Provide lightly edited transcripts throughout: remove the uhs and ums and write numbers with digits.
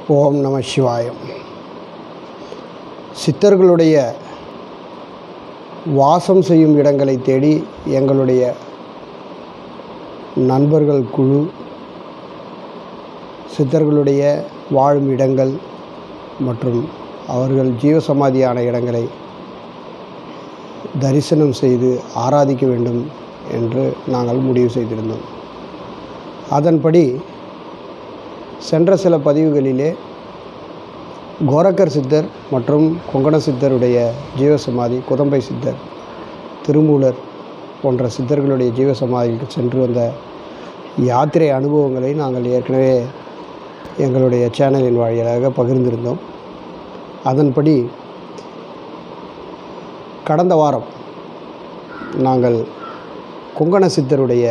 ஓம் நம சிவாயம். சித்தர்களுடைய வாசம் செய்யும் இடங்களை தேடி எங்களுடைய நண்பர்கள் குழு சித்தர்களுடைய வாழும் இடங்கள் மற்றும் அவர்கள் ஜீவசமாதியான இடங்களை தரிசனம் செய்து ஆராதிக்க வேண்டும் என்று நாங்கள் முடிவு செய்திருந்தோம். அதன்படி சென்ற சில பதிவுகளிலே கோரக்கர் சித்தர் மற்றும் கொங்கண சித்தருடைய ஜீவசமாதி, குதம்பை சித்தர், திருமூலர் போன்ற சித்தர்களுடைய ஜீவசமாதிக்கு சென்று வந்த யாத்திரை அனுபவங்களை நாங்கள் ஏற்கனவே எங்களுடைய சேனலின் வாயிலாக பகிர்ந்திருந்தோம். அதன்படி கடந்த வாரம் நாங்கள் கொங்கண சித்தருடைய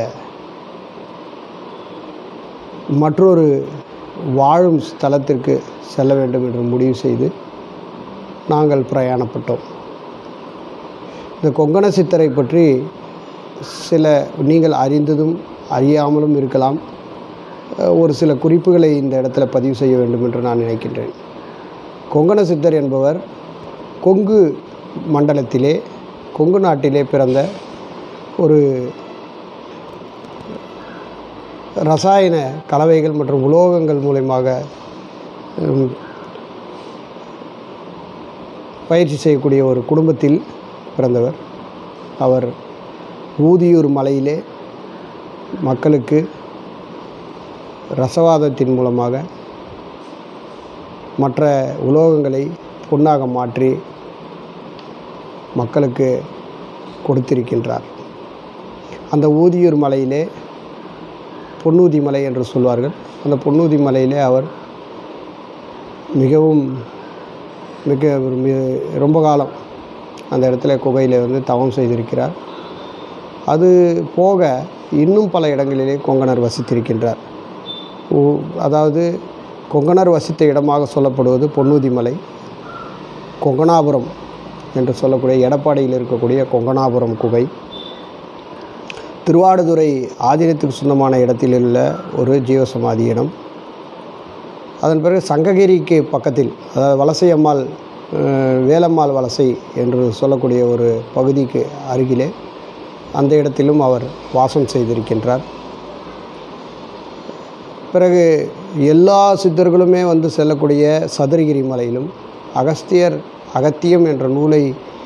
மற்றொரு வாழும் ஸ்தலத்திற்கு செல்ல வேண்டும் என்று முடிவு செய்து நாங்கள் பிரயாணப்பட்டோம். இந்த கொங்கண சித்தரை பற்றி சில நீங்கள் அறிந்ததும் அறியாமலும் இருக்கலாம். ஒரு சில குறிப்புகளை இந்த இடத்துல பதிவு செய்ய வேண்டும் என்று நான் நினைக்கின்றேன். கொங்கண சித்தர் என்பவர் கொங்கு மண்டலத்திலே, கொங்கு நாட்டிலே பிறந்த ஒரு ரசாயன கலவைகள் மற்றும் உலோகங்கள் மூலமாக பயிற்சி செய்யக்கூடிய ஒரு குடும்பத்தில் பிறந்தவர். அவர் ஊதியூர் மலையிலே மக்களுக்கு ரசவாதத்தின் மூலமாக மற்ற உலோகங்களை பொன்னாக மாற்றி மக்களுக்கு கொடுத்திருக்கின்றார். அந்த ஊதியூர் மலையிலே பொன்னூதி மலை என்று சொல்வார்கள். அந்த பொன்னூதி மலையிலே அவர் ரொம்ப காலம் அந்த இடத்துல குகையில் தவம் செய்திருக்கிறார். அது போக இன்னும் பல இடங்களிலே கொங்கணர் வசித்திருக்கின்றார். அதாவது கொங்கணர் வசித்த இடமாக சொல்லப்படுவது பொன்னூதி மலை, கொங்கணாபுரம் என்று சொல்லக்கூடிய எடப்பாடியில் இருக்கக்கூடிய கொங்கணாபுரம் குகை, திருவாடுதுறை ஆதீனத்துக்கு சொந்தமான இடத்தில் உள்ள ஒரு ஜீவசமாதி இடம். அதன் பிறகு சங்ககிரிக்கு பக்கத்தில், அதாவது வலசையம்மாள், வேலம்மாள் வலசை என்று சொல்லக்கூடிய ஒரு பகுதிக்கு அருகிலே அந்த இடத்திலும் அவர் வாசம் செய்திருக்கின்றார். பிறகு எல்லா சித்தர்களுமே செல்லக்கூடிய சதுரகிரி மலையிலும், அகத்தியம் என்ற நூலை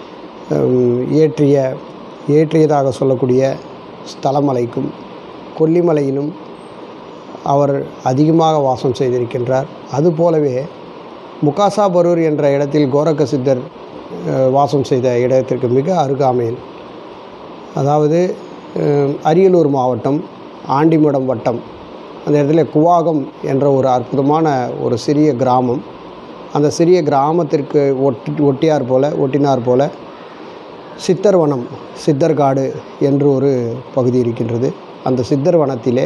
இயற்றியதாக சொல்லக்கூடிய ஸ்தலமலைக்கும், கொல்லிமலையிலும் அவர் அதிகமாக வாசம் செய்திருக்கின்றார். அதுபோலவே முகாசாபரூர் என்ற இடத்தில் கோரக்க சித்தர் வாசம் செய்த இடத்திற்கு மிக அருகாமையில், அதாவது அரியலூர் மாவட்டம் ஆண்டிமடம் வட்டம், அந்த இடத்துல குவாகம் என்ற ஒரு அற்புதமான ஒரு சிறிய கிராமம். அந்த சிறிய கிராமத்திற்கு ஒட்டினார் போல சித்தர்வனம், சித்தர்காடு என்று ஒரு பகுதி இருக்கின்றது. அந்த சித்தர்வனத்திலே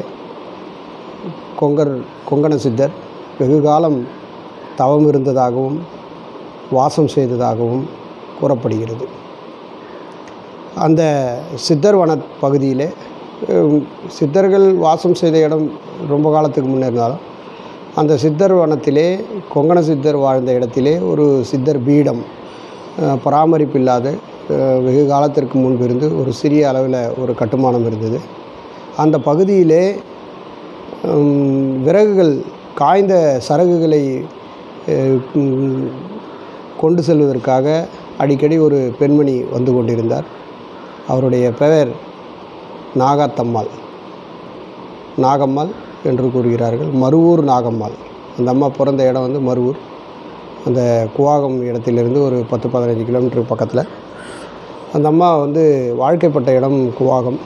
கொங்கண சித்தர் வெகு காலம் தவம் இருந்ததாகவும் வாசம் செய்ததாகவும் கூறப்படுகிறது. அந்த சித்தர்வன பகுதியிலே சித்தர்கள் வாசம் செய்த இடம் ரொம்ப காலத்துக்கு முன்னே இருந்தாலும், அந்த சித்தர்வனத்திலே கொங்கண சித்தர் வாழ்ந்த இடத்திலே ஒரு சித்தர் பீடம் பராமரிப்பு இல்லாத வெகு காலத்திற்கு முன்பு இருந்து ஒரு சிறிய அளவில் ஒரு கட்டுமானம் இருந்தது. அந்த பகுதியிலே விறகுகள், காய்ந்த சரகுகளை கொண்டு செல்வதற்காக அடிக்கடி ஒரு பெண்மணி வந்து கொண்டிருந்தார். அவருடைய பெயர் நாகம்மாள் என்று கூறுகிறார்கள். மருவூர் நாகம்மாள். அந்த அம்மா பிறந்த இடம் மருவூர், அந்த குவாகம் இடத்திலிருந்து ஒரு 10-15 கிலோமீட்டர் பக்கத்தில். அந்த அம்மா வாழ்க்கைப்பட்ட இடம் குவாகம்.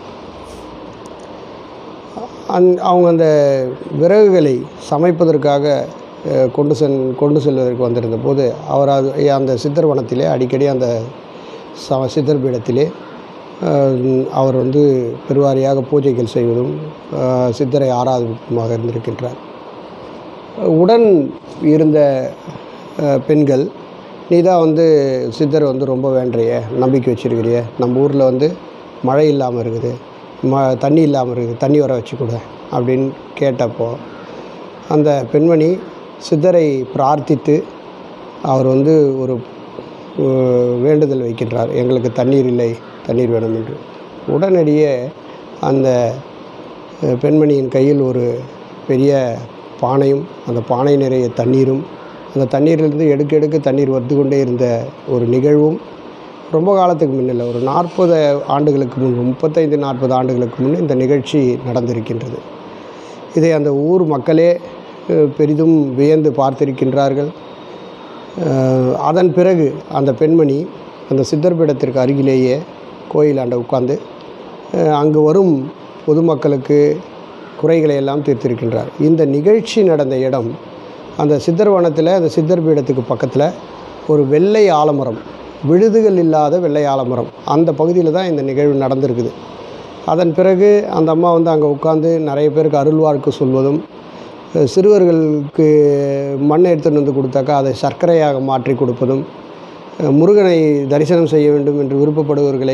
அவங்க அந்த விறகுகளை சமைப்பதற்காக கொண்டு செல்வதற்கு வந்திருந்த போது அவர் அந்த சித்தர்வனத்திலே அடிக்கடி அந்த சித்தர் பீடத்திலே அவர் பெருவாரியாக பூஜைகள் செய்வதும் சித்தரை ஆராதிப்புமாக இருந்திருக்கின்றார். உடன் இருந்த பெண்கள், நீ தான் சித்தர் ரொம்ப வேண்டைய, நம்பிக்கை வச்சுருக்கிறிய, நம்ம ஊரில் மழை இல்லாமல் இருக்குது, தண்ணி இல்லாமல் இருக்குது, தண்ணி வர வச்சு கொடு அப்படின்னு கேட்டப்போ அந்த பெண்மணி சித்தரை பிரார்த்தித்து அவர் வந்து ஒரு வேண்டுதல் வைக்கின்றார், எங்களுக்கு தண்ணீர் இல்லை, தண்ணீர் வேணும் என்று. உடனடியே அந்த பெண்மணியின் கையில் ஒரு பெரிய பானையும் அந்த பானை நிறைய தண்ணீரும், அந்த தண்ணீரிலிருந்து எடுக்க தண்ணீர் வந்து கொண்டே இருந்த ஒரு நிகழ்வும் ரொம்ப காலத்துக்கு முன்னில்லை, ஒரு 40 ஆண்டுகளுக்கு முன்பு, 35-40 ஆண்டுகளுக்கு முன் இந்த நிகழ்ச்சி நடந்திருக்கின்றது. இதை அந்த ஊர் மக்களே பெரிதும் வியந்து பார்த்திருக்கின்றார்கள். அதன் பிறகு அந்த பெண்மணி அந்த சித்தர் பீடத்திற்கு அருகிலேயே கோயிலாண்ட உட்கார்ந்து அங்கு வரும் பொதுமக்களுக்கு குறைகளை எல்லாம் தீர்த்திருக்கின்றார். இந்த நிகழ்ச்சி நடந்த இடம் அந்த சித்தர் வனத்தில், அந்த சித்தர் பீடத்துக்கு பக்கத்தில் ஒரு வெள்ளை ஆலமரம், விழுதுகள் இல்லாத வெள்ளை ஆலமரம், அந்த பகுதியில் தான் இந்த நிகழ்வு நடந்திருக்குது. அதன் பிறகு அந்த அம்மா வந்து அங்கே உட்காந்து நிறைய பேருக்கு அருள்வாக்கு சொல்வதும், சிறுவர்களுக்கு மண் எடுத்துகிட்டு வந்து கொடுத்தாக்கா அதை சர்க்கரையாக மாற்றி கொடுப்பதும், முருகனை தரிசனம் செய்ய வேண்டும் என்று விருப்பப்படுபவர்களை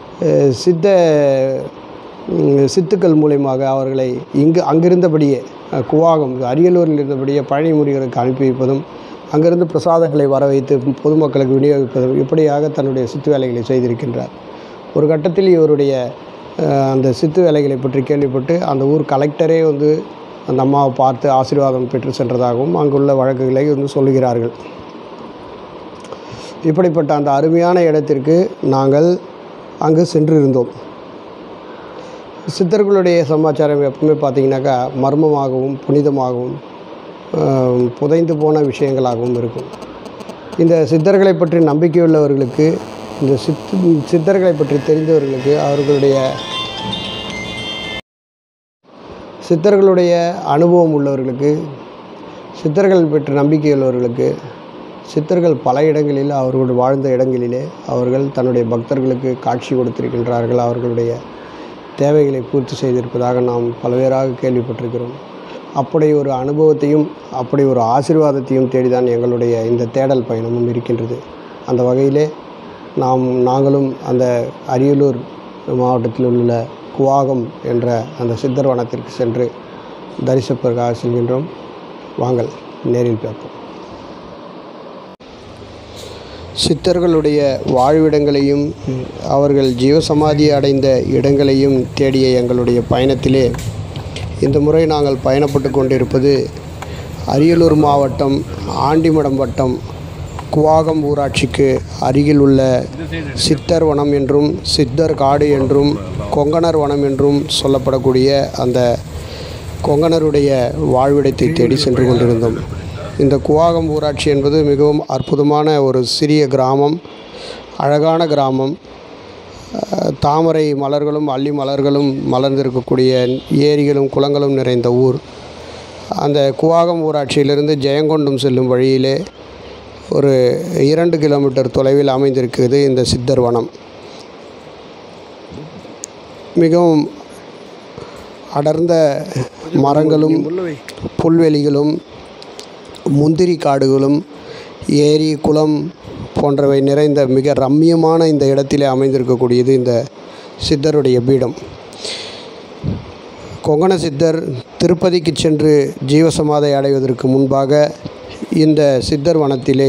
சித்துக்கள் மூலயமாக அவர்களை அங்கிருந்தபடியே குவாகம் அரியலூரில் இருந்தபடியே பழனி முருகனுக்கு அனுப்பி வைப்பதும், அங்கிருந்து பிரசாதங்களை வர வைத்து பொதுமக்களுக்கு விநியோகிப்பதும், இப்படியாக தன்னுடைய சித்து வேலைகளை செய்திருக்கின்றார். ஒரு கட்டத்தில் இவருடைய அந்த சித்து வேலைகளை பற்றி கேள்விப்பட்டு அந்த ஊர் கலெக்டரே வந்து அந்த அம்மாவை பார்த்து ஆசீர்வாதம் பெற்று சென்றதாகவும் அங்குள்ள வழக்குகளை வந்து சொல்லுகிறார்கள். இப்படிப்பட்ட அந்த அருமையான இடத்திற்கு நாங்கள் அங்கு சென்றிருந்தோம். சித்தர்களுடைய சமாச்சாரம் எப்பவுமே பார்த்திங்கனாக்கா மர்மமாகவும் புனிதமாகவும் புதைந்து போன விஷயங்களாகவும் இருக்கும். இந்த சித்தர்களை பற்றி நம்பிக்கையுள்ளவர்களுக்கு, இந்த சித்தர்களை பற்றி தெரிந்தவர்களுக்கு, சித்தர்களுடைய அனுபவம் உள்ளவர்களுக்கு, சித்தர்கள் பற்றி நம்பிக்கையுள்ளவர்களுக்கு, சித்தர்கள் பல இடங்களில் அவர்கள் வாழ்ந்த இடங்களிலே அவர்கள் தன்னுடைய பக்தர்களுக்கு காட்சி கொடுத்திருக்கின்றார்கள். அவர்களுடைய தேவைகளை பூர்த்தி செய்திருப்பதாக நாம் பல்வேறாக கேள்விப்பட்டிருக்கிறோம். அப்படி ஒரு அனுபவத்தையும் அப்படி ஒரு ஆசீர்வாதத்தையும் தேடிதான் எங்களுடைய இந்த தேடல் பயணமும் இருக்கின்றது. அந்த வகையிலே நாங்களும் அந்த அரியலூர் மாவட்டத்தில் உள்ள குவாகம் என்ற அந்த சித்தர் வனத்திற்கு சென்று தரிசிப்பதற்காக செல்கின்றோம். வாங்கள் நேரில் பார்ப்போம். சித்தர்களுடைய வாழ்விடங்களையும் அவர்கள் ஜீவசமாதி அடைந்த இடங்களையும் தேடிய எங்களுடைய பயணத்திலே இந்த முறை நாங்கள் பயணப்பட்டு கொண்டிருப்பது அரியலூர் மாவட்டம் ஆண்டிமடம் வட்டம் குவாகம் ஊராட்சிக்கு அருகில் உள்ள சித்தர் வனம் என்றும் சித்தர் காடு என்றும் கொங்கணர் வனம் என்றும் சொல்லப்படக்கூடிய அந்த கொங்கணருடைய வாழ்விடத்தை தேடி சென்று கொண்டிருந்தோம். இந்த குவாகம் ஊராட்சி என்பது மிகவும் அற்புதமான ஒரு சிறிய கிராமம், அழகான கிராமம். தாமரை மலர்களும் அல்லி மலர்களும் மலர்ந்திருக்கக்கூடிய ஏரிகளும் குளங்களும் நிறைந்த ஊர். அந்த குவாகம் ஊராட்சியிலிருந்து ஜெயங்கொண்டம் செல்லும் வழியிலே ஒரு 2 கிலோமீட்டர் தொலைவில் அமைந்திருக்கிறது இந்த சித்தர் வனம். மிகவும் அடர்ந்த மரங்களும் புல்வெளிகளும் முந்திரி காடுகளும் ஏரி குளம் போன்றவை நிறைந்த மிக ரம்மியமான இந்த இடத்திலே அமைந்திருக்கக்கூடியது இந்த சித்தருடைய பீடம். கொங்கண சித்தர் திருப்பதிக்கு சென்று ஜீவசமாதி அடைவதற்கு முன்பாக இந்த சித்தர் வனத்திலே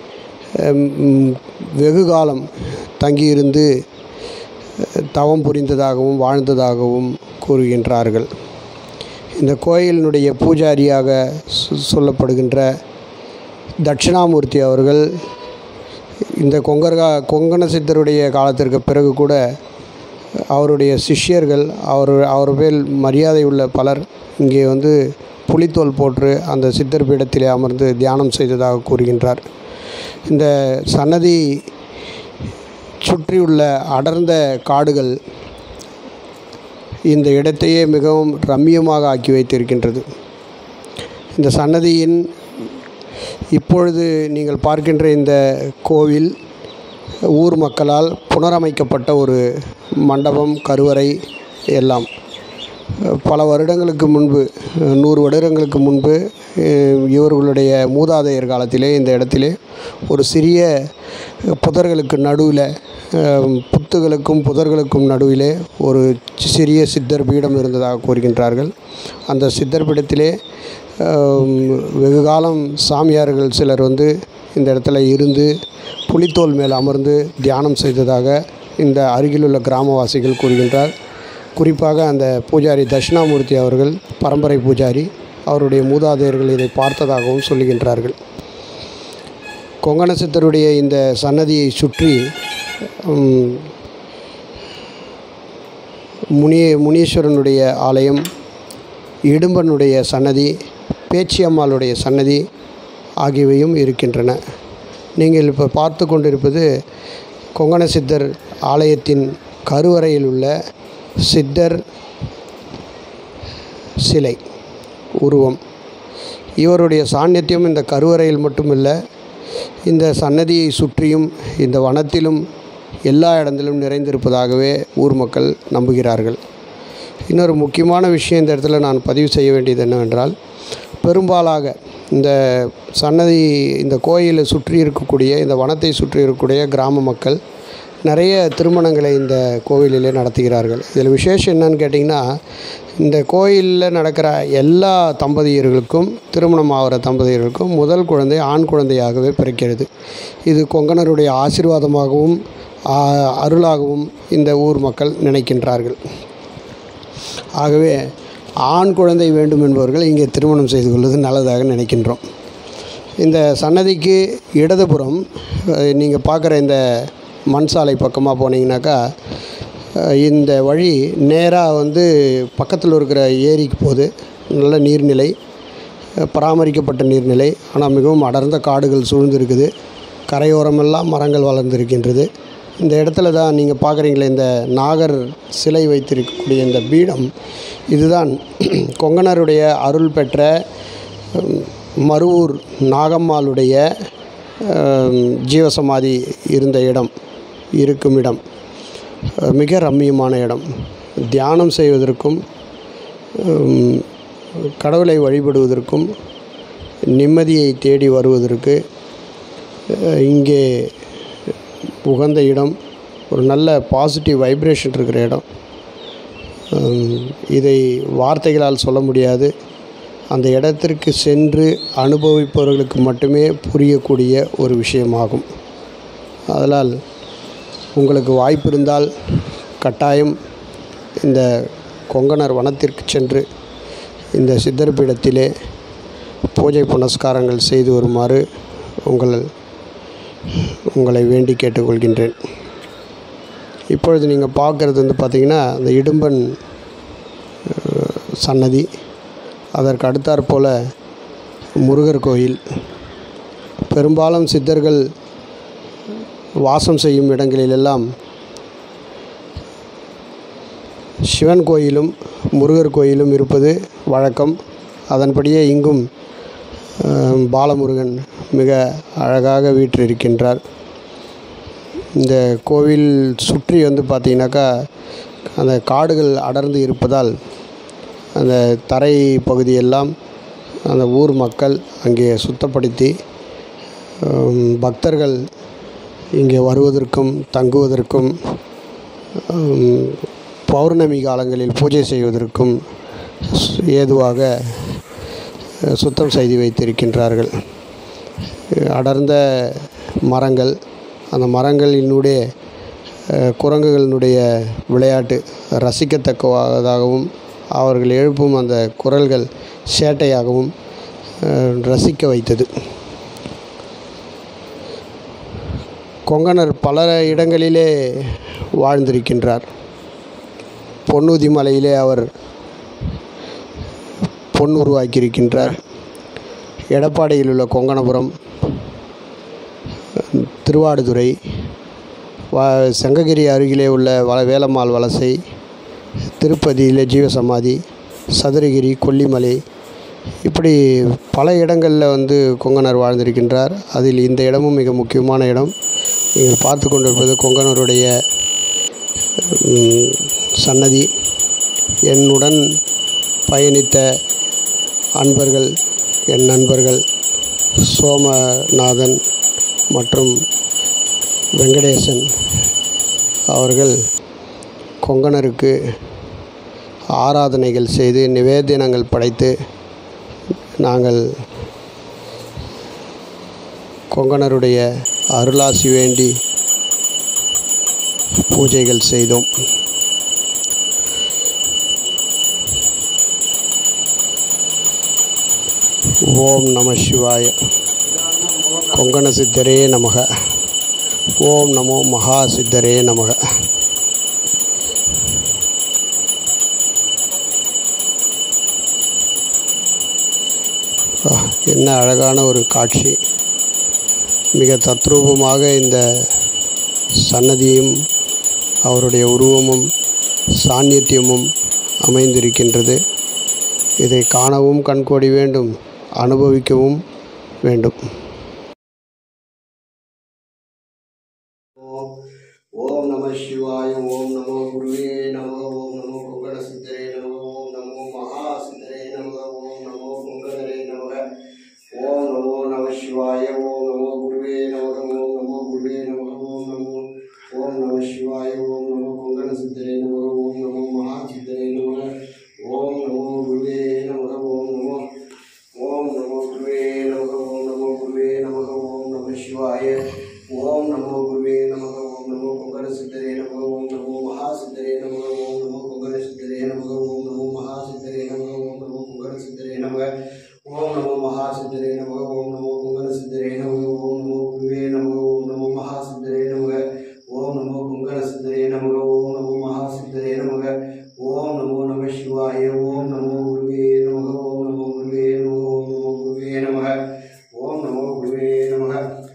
வெகு காலம் தங்கியிருந்து தவம் புரிந்ததாகவும் வாழ்ந்ததாகவும் கூறுகின்றார்கள். இந்த கோயிலினுடைய பூஜாரியாக சொல்லப்படுகின்ற தட்சிணாமூர்த்தி அவர்கள் இந்த கொங்கண சித்தருடைய காலத்திற்கு பிறகு கூட அவருடைய சிஷ்யர்கள் அவர் மேல் மரியாதை உள்ள பலர் இங்கே வந்து புலித்தோல் போற்று அந்த சித்தர் பீடத்திலே அமர்ந்து தியானம் செய்ததாக கூறுகின்றார். இந்த சன்னதி சுற்றியுள்ள அடர்ந்த காடுகள் இந்த இடத்தையே மிகவும் ரம்மியமாக ஆக்கி வைத்திருக்கின்றது. இந்த சன்னதியின் இப்பொழுது நீங்கள் பார்க்கின்ற இந்த கோவில் ஊர் மக்களால் புனரமைக்கப்பட்ட ஒரு மண்டபம், கருவறை எல்லாம் பல வருடங்களுக்கு முன்பு, 100 வருடங்களுக்கு முன்பு இவர்களுடைய மூதாதையர் காலத்திலே இந்த இடத்திலே ஒரு சிறிய புதர்களுக்கு நடுவில், புத்துகளுக்கும் புதர்களுக்கும் நடுவிலே ஒரு சிறிய சித்தர் பீடம் இருந்ததாக கூறுகின்றார்கள். அந்த சித்தர் பீடத்திலே வெகு காலம் சாமியார்கள் சிலர் வந்து இந்த இடத்துல இருந்து புலித்தோல் மேல் அமர்ந்து தியானம் செய்ததாக இந்த அருகிலுள்ள கிராமவாசிகள் கூறுகின்றார். குறிப்பாக அந்த பூஜாரி தட்சிணாமூர்த்தி அவர்கள் பரம்பரை பூஜாரி, அவருடைய மூதாதையர்கள் இதை பார்த்ததாகவும் சொல்லுகின்றார்கள். கொங்கண சித்தருடைய இந்த சன்னதியை சுற்றி முனீஸ்வரனுடைய ஆலயம், இடும்பனுடைய சன்னதி, பேச்சியம்மாளுடைய சன்னதி ஆகியவையும் இருக்கின்றன. நீங்கள் இப்போ பார்த்து கொண்டிருப்பது கொங்கண சித்தர் ஆலயத்தின் கருவறையில் உள்ள சித்தர் சிலை உருவம். இவருடைய சாநித்தியம் இந்த கருவறையில் மட்டுமில்லை, இந்த சன்னதியை சுற்றியும் இந்த வனத்திலும் எல்லா இடத்திலும் நிறைந்திருப்பதாகவே ஊர் மக்கள் நம்புகிறார்கள். இன்னொரு முக்கியமான விஷயம் இந்த இடத்துல நான் பதிவு செய்ய வேண்டியது என்னவென்றால், பெரும்பாலாக இந்த சன்னதி, இந்த கோயிலை சுற்றி இருக்கக்கூடிய, இந்த வனத்தை சுற்றி இருக்கக்கூடிய கிராம மக்கள் நிறைய திருமணங்களை இந்த கோவிலிலே நடத்துகிறார்கள். இதில் விசேஷம் என்னன்னு கேட்டிங்கன்னா, இந்த கோயிலில் நடக்கிற எல்லா தம்பதியர்களுக்கும், திருமணம் ஆகிற தம்பதியர்களுக்கும் முதல் குழந்தை ஆண் குழந்தையாகவே பிறக்கிறது. இது கொங்கணருடைய ஆசீர்வாதமாகவும் அருளாகவும் இந்த ஊர் மக்கள் நினைக்கின்றார்கள். ஆகவே ஆண் குழந்தை வேண்டும் என்பவர்கள் இங்கே திருமணம் செய்து கொள்வது நல்லதாக நினைக்கின்றோம். இந்த சன்னதிக்கு இடதுபுறம் நீங்கள் பார்க்குற இந்த மண் சாலை பக்கமாக போனீங்கன்னாக்கா, இந்த வழி நேராக வந்து பக்கத்தில் இருக்கிற ஏரிக்கு போகுது. நல்ல நீர்நிலை, பராமரிக்கப்பட்ட நீர்நிலை, ஆனால் மிகவும் அடர்ந்த காடுகள் சூழ்ந்திருக்குது. கரையோரமெல்லாம் மரங்கள் வளர்ந்திருக்கின்றது. இந்த இடத்துல தான் நீங்கள் பார்க்குறீங்களே, இந்த நாகர் சிலை வைத்திருக்கக்கூடிய இந்த பீடம், இதுதான் கொங்கணருடைய அருள் பெற்ற மருவூர் நாகம்மாளுடைய ஜீவசமாதி இருந்த இடம், இருக்கும் இடம். மிக ரம்மியமான இடம். தியானம் செய்வதற்கும் கடவுளை வழிபடுவதற்கும் நிம்மதியை தேடி வருவதற்கு இங்கே உகந்த இடம். ஒரு நல்ல பாசிட்டிவ் வைப்ரேஷன் இருக்கிற இடம். இதை வார்த்தைகளால் சொல்ல முடியாது. அந்த இடத்திற்கு சென்று அனுபவிப்பவர்களுக்கு மட்டுமே புரியக்கூடிய ஒரு விஷயமாகும். அதனால் உங்களுக்கு வாய்ப்பு இருந்தால் கட்டாயம் இந்த கொங்கணர் வனத்திற்கு சென்று இந்த சித்தர் பீடத்திலே பூஜை புனஸ்காரங்கள் செய்து வருமாறு உங்களை வேண்டி கேட்டுக்கொள்கின்றேன். இப்பொழுது நீங்கள் பார்க்குறது வந்து பார்த்திங்கன்னா, அந்த இடும்பன் சன்னதி, அதற்கு அடுத்தாற்போல் முருகர் கோயில். பெரும்பாலும் சித்தர்கள் வாசம் செய்யும் இடங்களிலெல்லாம் சிவன் கோயிலும் முருகர் கோயிலும் இருப்பது வழக்கம். அதன்படியே இங்கும் பாலமுருகன் மிக அழகாக வீற்றிருக்கின்றார். இந்த கோவில் சுற்றி வந்து பார்த்திங்கனாக்கா, அந்த காடுகள் அடர்ந்து இருப்பதால் அந்த தரை பகுதியெல்லாம் அந்த ஊர் மக்கள் அங்கே சுத்தப்படுத்தி பக்தர்கள் இங்கே வருவதற்கும் தங்குவதற்கும் பௌர்ணமி காலங்களில் பூஜை செய்வதற்கும் ஏதுவாக சுத்தம் செய்து வைத்திருக்கின்றார்கள். அடர்ந்த மரங்கள், அந்த மரங்களினுடைய குரங்குகளினுடைய விளையாட்டு ரசிக்கத்தக்கதாகவும், அவர்கள் எழுப்பும் அந்த குரல்கள் சேட்டையாகவும் ரசிக்க வைத்தது. கொங்கணர் பல இடங்களிலே வாழ்ந்திருக்கின்றார். பொன்னூதி மலையிலே அவர் பொன் உருவாக்கியிருக்கின்றார். எடப்பாடியில் உள்ள கொங்கணபுரம், திருவாடுதுறை, சங்ககிரி அருகிலே உள்ள வேலம்மாள் வலசை, திருப்பதியிலே ஜீவசமாதி, சதுரகிரி, கொல்லிமலை, இப்படி பல இடங்களில் வந்து கொங்கணர் வாழ்ந்திருக்கின்றார். அதில் இந்த இடமும் மிக முக்கியமான இடம். நீங்கள் பார்த்து கொண்டிருப்பது கொங்கணருடைய சன்னதி. என்னுடன் பயணித்த அன்பர்கள், என் நண்பர்கள் சோமநாதன் மற்றும் வெங்கடேசன் அவர்கள் கொங்கணருக்கு ஆராதனைகள் செய்து நிவேதனங்கள் படைத்து நாங்கள் கொங்கணருடைய அருளாசி வேண்டி பூஜைகள் செய்தோம். ஓம் நம சிவாய. கொங்கண சித்தரே நமக. ஓம் நமோ மகா சித்தரே நமக. என்ன அழகான ஒரு காட்சி. மிக தத்ரூபமாக இந்த சன்னதியும் அவருடைய உருவமும் சாநித்தியமும் அமைந்திருக்கின்றது. இதை காணவும் கண்கோடி வேண்டும், அனுபவிக்கவும் வேண்டும். ஓம் நம சிவாய. ஓம் நமோ குருவே நமக. ஓம் நமோ கொங்கண சித்தரே நமக. ஓம் நமோ மகா சித்தரே நமக. ஓம் நமோ கொங்கணரே நமக. ஓம் நமோ நம சிவாய. ஓம் நமோ குருவே நமக. ஓம் நமோ குருவே நமக. ஓம் நம சிவாய. ஓம் நமோ கொங்கண சித்தரே நமக. ஓம் நமோ மகா சித்தரே நமக. ஓம் நமோ குருவே நமக. ஓம் நமோ குருவே நமக. ஓம் நமோ குருவே நமக. ஓம் நம சிவாய. ஓம் நமோ குருவே நமக. ஓம் நமோ கொங்கண சித்தரே நமக. ஓம் நமோ மகா சித்தரே நமக. ஓம் நமோ கொங்கண சித்தரே நமக. ஓம் நமோ மகா சித்தரே நமக. ஓம் நமோ கொங்கண சித்தரே நமக. ஓம் நமோ மகா சித்தரே நமக. ஓம் நமோ கொங்கண சித்தரே நமக. ஓம் நமோ குருவே நமக. ஓம் நமோ மகா சித்தரே நமக. ஓம் நமோ கொங்கண சித்தரே நமக. ஓம் நமோ மகா சித்தரே நமக. ஓம் நமோ நம சிவாய. ஓம் நமோ குருவே நமக. ஓம் நமோ குருவே நமக. ஓம் நமோ குருவே நமக. ஓம் நமோ குருவே நமக.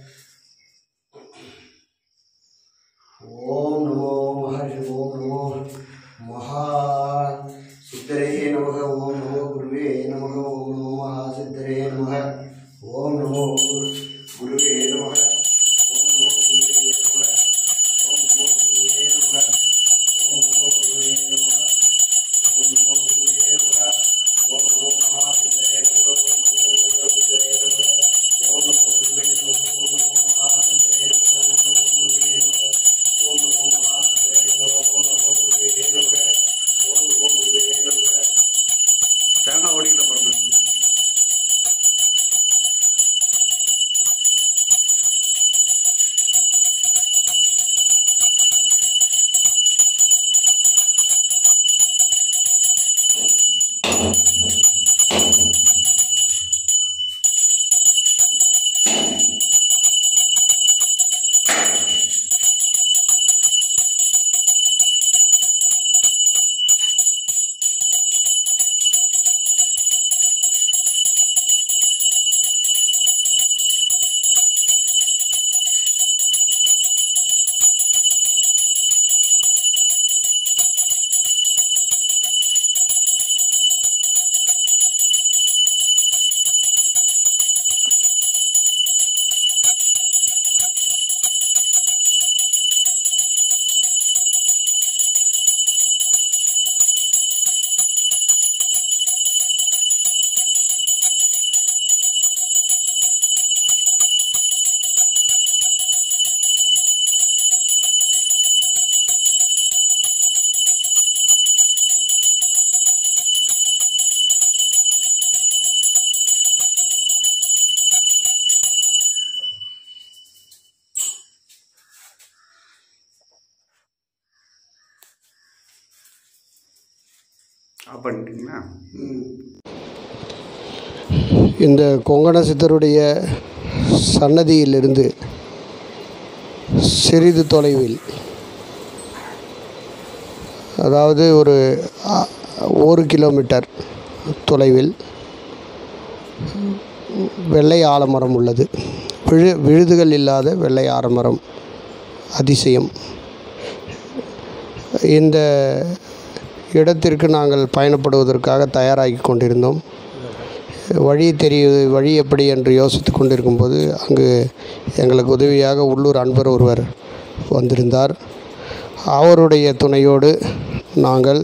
ஓம் நமோ மகா சித்தரே நமக. ஓம் நமோ குருவே நமக. ஓம் நமோ மகா சித்தரே நமக. ஓம் நமோ குருவே நமக. ஓம் நமோ குருவே நமக. ஓம் நமோ குருவே நமக. ஓம் நமோ குருவே நமக. ஓம் நமோ குருவே நமக. ஓம் நமோ மகா சித்தரே நமக. ஓம் நமோ மகா சித்தரே நமக. ஓம் நமோ குருவே நமக. ஓம் நமோ மகா சித்தரே நமக. ஓம் நமோ குருவே நமக. ஓம் நமோ மகா சித்தரே நமக. ஓம் நமோ குருவே நமக. ஓம் நமோ குருவே நமக. தேங்காய் ஓடிக்கிட்ட பாருங்க. பண்ணிட்டீங்களா? இந்த கொங்கண சித்தருடைய சன்னதியிலிருந்து சிறிது தொலைவில், அதாவது ஒரு 1 கிலோமீட்டர் தொலைவில் வெள்ளை ஆலமரம் உள்ளது. விழுதுகள் இல்லாத வெள்ளை ஆலமரம் அதிசயம். இந்த இடத்திற்கு நாங்கள் பயணப்படுவதற்காக தயாராகி கொண்டிருந்தோம். வழி எப்படி என்று யோசித்து கொண்டிருக்கும்போது அங்கு எங்களுக்கு உதவியாக உள்ளூர் அன்பர் ஒருவர் வந்திருந்தார். அவருடைய துணையோடு நாங்கள்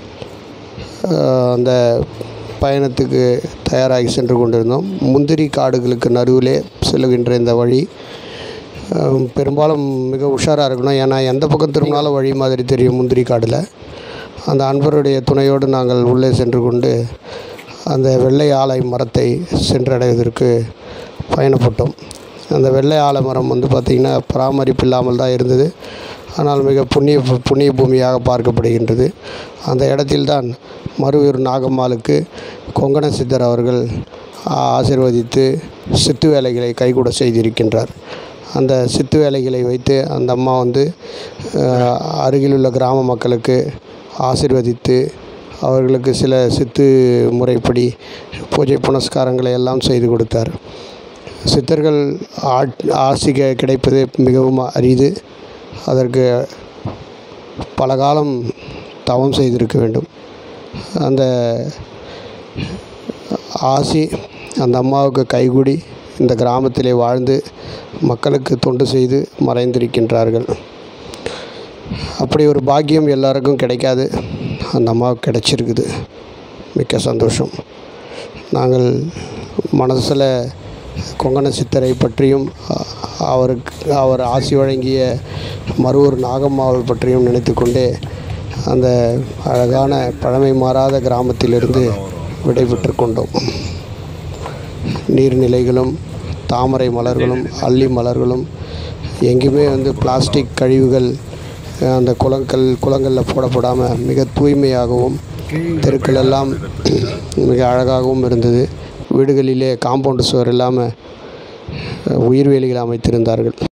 அந்த பயணத்துக்கு தயாராகி சென்று கொண்டிருந்தோம். முந்திரி காடுகளுக்கு நடுவிலே செல்லுகின்ற இந்த வழி பெரும்பாலும் மிக உஷாராக இருக்கணும். ஏன்னா எந்த பக்கம் திரும்பினாலும் வழி மாதிரி தெரியும் முந்திரி காடில். அந்த அன்பருடைய துணையோடு நாங்கள் உள்ளே சென்று கொண்டு அந்த வெள்ளை ஆலை மரத்தை சென்றடைவதற்கு பயணப்பட்டோம். அந்த வெள்ளை ஆலமரம் பார்த்திங்கன்னா பராமரிப்பு இல்லாமல் தான் இருந்தது. ஆனால் மிக புண்ணிய பூமியாக பார்க்கப்படுகின்றது. அந்த இடத்தில்தான் மருவூர் நாகம்மாளுக்கு கொங்கண சித்தர் அவர்கள் ஆசீர்வதித்து சித்து வேலைகளை கைகூட செய்திருக்கின்றார். அந்த சித்து வேலைகளை வைத்து அந்த அம்மா அருகிலுள்ள கிராம மக்களுக்கு ஆசீர்வதித்து அவர்களுக்கு சில சித்து முறைப்படி பூஜை புனஸ்காரங்களை எல்லாம் செய்து கொடுத்தார். சித்தர்கள் ஆசி கிடைப்பது மிகவும் அரிது. அதற்கு பல காலம் தவம் செய்திருக்க வேண்டும். அந்த ஆசி அந்த அம்மாவுக்கு கைகூடி இந்த கிராமத்திலே வாழ்ந்து மக்களுக்கு தொண்டு செய்து மறைந்திருக்கின்றார்கள். அப்படி ஒரு பாக்கியம் எல்லாருக்கும் கிடைக்காது. அந்த அம்மாவுக்கு கிடைச்சிருக்குது. மிக்க சந்தோஷம். நாங்கள் மனசில் கொங்கண சித்தரை பற்றியும் அவர் ஆசி வழங்கிய மருவூர் நாகம்மாள் பற்றியும் நினைத்து கொண்டே அந்த அழகான பழமை மாறாத கிராமத்திலிருந்து விடைபெற்று கொண்டோம். நீர்நிலைகளும் தாமரை மலர்களும் அல்லி மலர்களும் எங்கேயுமே பிளாஸ்டிக் கழிவுகள் அந்த குளங்களில் போடப்படாமல் மிக தூய்மையாகவும் தெருக்கள் எல்லாம் மிக அழகாகவும் இருந்தது. வீடுகளிலே காம்பவுண்டு சுவர் இல்லாமல் உயிர்வேலிகள் அமைத்திருந்தார்கள்.